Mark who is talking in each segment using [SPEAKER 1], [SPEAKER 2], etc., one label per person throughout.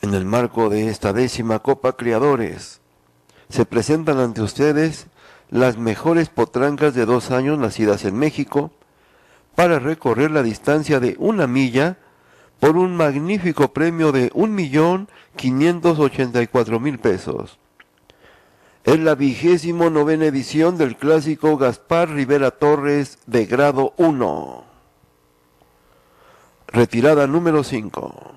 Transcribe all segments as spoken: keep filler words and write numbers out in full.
[SPEAKER 1] En el marco de esta décima Copa Criadores, se presentan ante ustedes las mejores potrancas de dos años nacidas en México para recorrer la distancia de una milla por un magnífico premio de un millón quinientos ochenta y cuatro mil pesos. Es la vigésimo novena edición del clásico Gaspar Rivera Torres de grado uno. Retirada número cinco.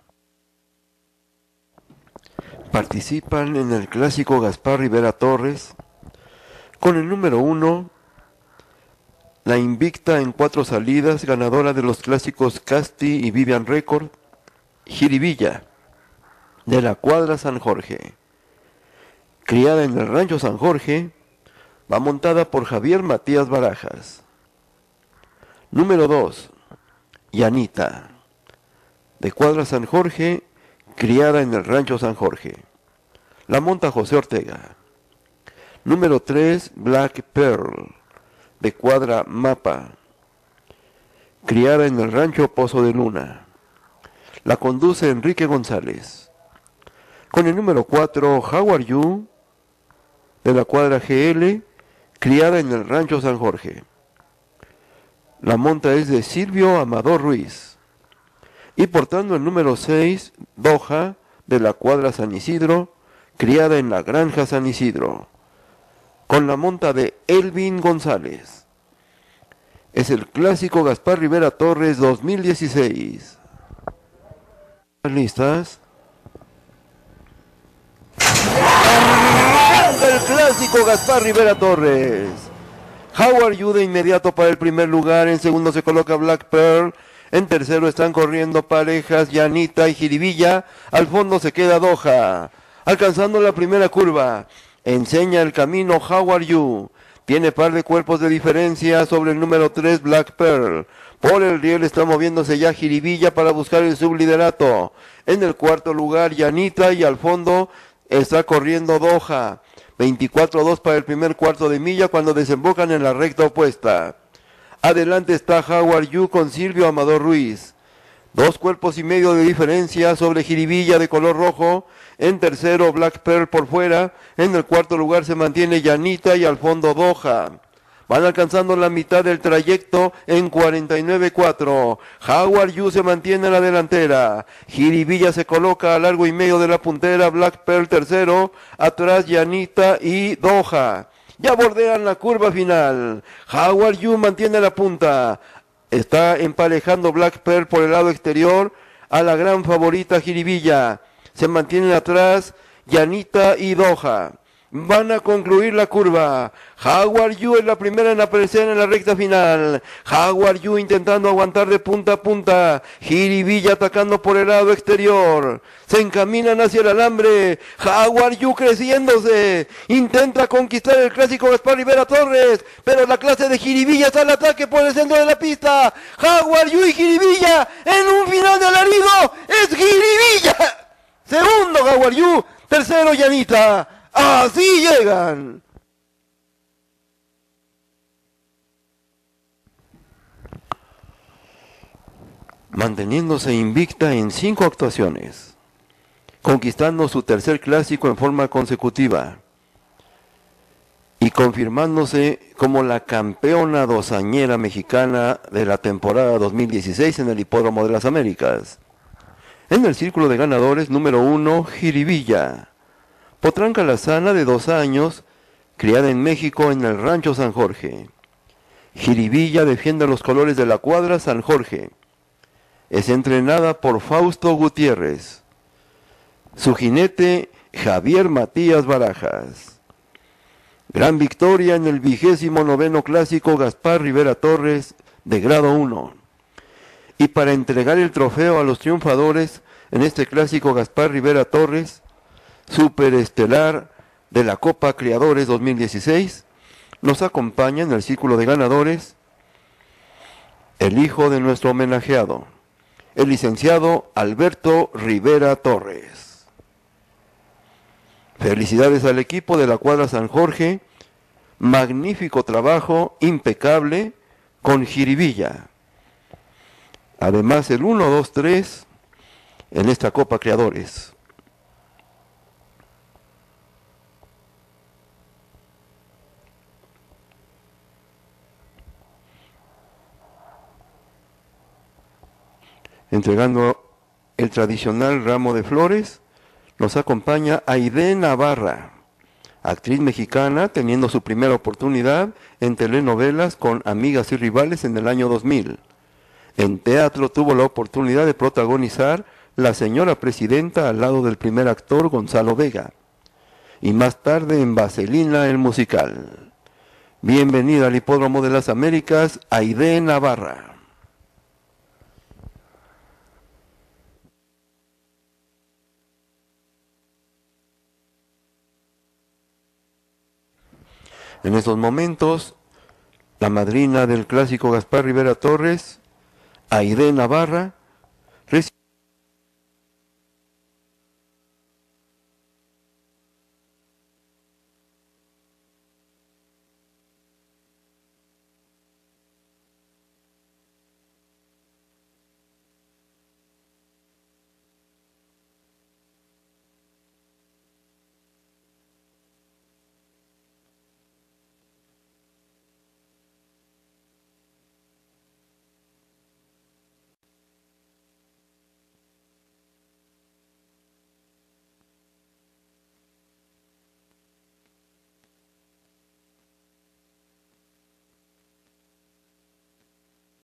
[SPEAKER 1] Participan en el clásico Gaspar Rivera Torres con el número uno, la invicta en cuatro salidas, ganadora de los clásicos Casti y Vivian Record, Jiribilla, de la cuadra San Jorge. Criada en el rancho San Jorge, va montada por Javier Matías Barajas. Número dos, Yanita, de cuadra San Jorge, criada en el rancho San Jorge. La monta José Ortega. Número tres, Black Pearl, de cuadra Mapa, criada en el rancho Pozo de Luna. La conduce Enrique González. Con el número cuatro, How Are You, de la cuadra G L, criada en el rancho San Jorge. La monta es de Silvio Amador Ruiz. Y portando el número seis, Doha, de la cuadra San Isidro, criada en la granja San Isidro, con la monta de Elvin González. Es el clásico Gaspar Rivera Torres dos mil dieciséis. ¿Están listas? El clásico Gaspar Rivera Torres. How Are You de inmediato para el primer lugar. En segundo se coloca Black Pearl. En tercero están corriendo parejas Yanita y Jiribilla. Al fondo se queda Doha. Alcanzando la primera curva, enseña el camino How Are You. Tiene par de cuerpos de diferencia sobre el número tres, Black Pearl. Por el riel está moviéndose ya Jiribilla para buscar el subliderato. En el cuarto lugar, Yanita, y al fondo está corriendo Doha. veinticuatro dos para el primer cuarto de milla cuando desembocan en la recta opuesta. Adelante está How Are You con Silvio Amador Ruiz. Dos cuerpos y medio de diferencia sobre Jiribilla de color rojo. En tercero, Black Pearl por fuera. En el cuarto lugar se mantiene Yanita y al fondo Doha. Van alcanzando la mitad del trayecto en cuarenta y nueve cuatro. How Are You se mantiene en la delantera. Jiribilla se coloca a largo y medio de la puntera. Black Pearl tercero. Atrás Yanita y Doha. Ya bordean la curva final. How Are You mantiene la punta. Está emparejando Black Pearl por el lado exterior a la gran favorita Jiribilla. Se mantienen atrás Yanita y Doha. Van a concluir la curva. How Are You es la primera en aparecer en la recta final. How Are You intentando aguantar de punta a punta. Jiribilla atacando por el lado exterior. Se encaminan hacia el alambre. How Are You creciéndose. Intenta conquistar el clásico Gaspar Rivera Torres. Pero la clase de Jiribilla está al ataque por el centro de la pista. How Are You y Jiribilla en un final de alarido. ¡Es Jiribilla! Segundo How Are You. Tercero Yanita. ¡Así llegan! Manteniéndose invicta en cinco actuaciones, conquistando su tercer clásico en forma consecutiva y confirmándose como la campeona dosañera mexicana de la temporada dos mil dieciséis en el Hipódromo de las Américas. En el círculo de ganadores, número uno, Jiribilla. Potranca lazana de dos años, criada en México en el rancho San Jorge. Jiribilla defiende los colores de la cuadra San Jorge. Es entrenada por Fausto Gutiérrez. Su jinete, Javier Matías Barajas. Gran victoria en el vigésimo noveno clásico Gaspar Rivera Torres de grado uno. Y para entregar el trofeo a los triunfadores en este clásico Gaspar Rivera Torres, superestelar de la Copa Criadores dos mil dieciséis, nos acompaña en el círculo de ganadores el hijo de nuestro homenajeado, el licenciado Alberto Rivera Torres. Felicidades al equipo de la cuadra San Jorge, magnífico trabajo, impecable, con Jiribilla. Además el uno, dos, tres en esta Copa Criadores. Entregando el tradicional ramo de flores, nos acompaña Aide Navarra, actriz mexicana teniendo su primera oportunidad en telenovelas con Amigas y Rivales en el año dos mil. En teatro tuvo la oportunidad de protagonizar La Señora Presidenta al lado del primer actor Gonzalo Vega, y más tarde en Vaselina el musical. Bienvenida al Hipódromo de las Américas, Aide Navarra. En estos momentos, la madrina del clásico Gaspar Rivera Torres, Aide Navarra,